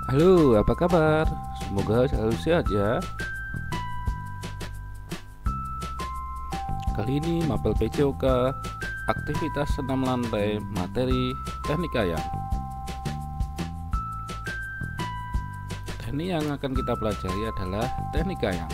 Halo, apa kabar? Semoga selalu sehat ya. Kali ini mapel PJOK, aktivitas senam lantai, materi teknik ayam. Teknik yang akan kita pelajari adalah teknik ayam.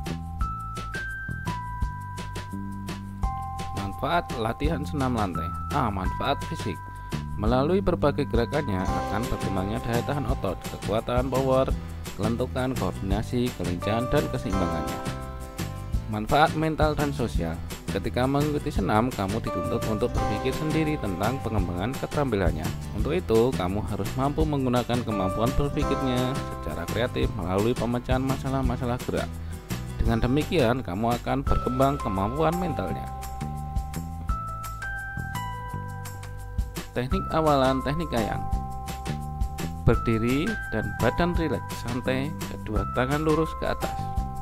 Manfaat latihan senam lantai. Manfaat fisik. Melalui berbagai gerakannya akan berkembangnya daya tahan otot, kekuatan power, kelentukan, koordinasi, kelincahan, dan keseimbangannya. Manfaat mental dan sosial. Ketika mengikuti senam, kamu dituntut untuk berpikir sendiri tentang pengembangan keterampilannya. Untuk itu, kamu harus mampu menggunakan kemampuan berpikirnya secara kreatif melalui pemecahan masalah-masalah gerak. Dengan demikian, kamu akan berkembang kemampuan mentalnya. Teknik awalan teknik ayam. Berdiri dan badan rileks santai, kedua tangan lurus ke atas.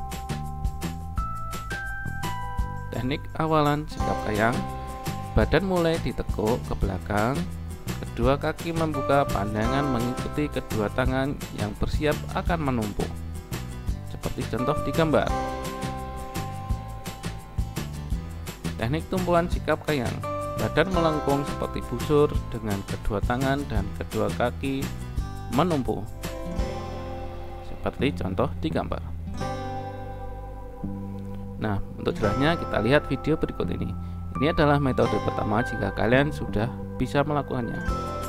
Teknik awalan sikap kayang. Badan mulai ditekuk ke belakang, kedua kaki membuka pandangan mengikuti kedua tangan yang bersiap akan menumpuk, seperti contoh di gambar. Teknik tumpuan sikap kayang. Badan melengkung seperti busur dengan kedua tangan dan kedua kaki menumpuk, seperti contoh di gambar. Nah, untuk jelasnya kita lihat video berikut ini. Ini adalah metode pertama jika kalian sudah bisa melakukannya.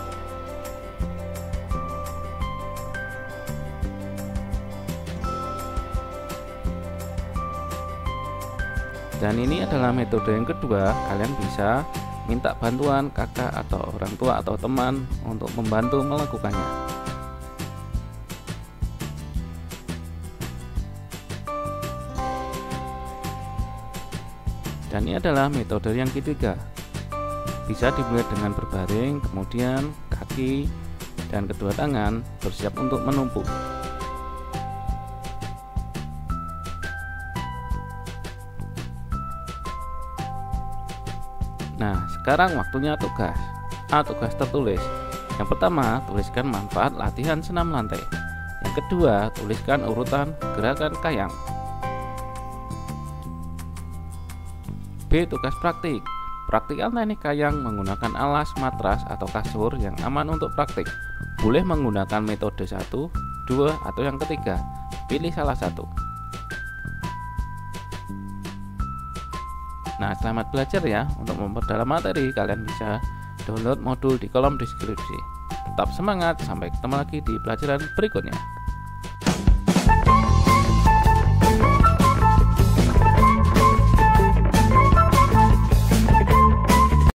Dan ini adalah metode yang kedua. Kalian bisa minta bantuan kakak atau orang tua atau teman untuk membantu melakukannya. Dan ini adalah metode yang ketiga. Bisa dimulai dengan berbaring, kemudian kaki dan kedua tangan bersiap untuk menumpuk. Nah, sekarang waktunya tugas. Tugas tertulis. Yang pertama, tuliskan manfaat latihan senam lantai. Yang kedua, tuliskan urutan gerakan kayang. B. Tugas praktik. Praktikkan teknik kayang menggunakan alas, matras, atau kasur yang aman untuk praktik. Boleh menggunakan metode 1, 2, atau yang ketiga. Pilih salah satu. Nah, selamat belajar ya. Untuk memperdalam materi, kalian bisa download modul di kolom deskripsi. Tetap semangat, sampai ketemu lagi di pelajaran berikutnya.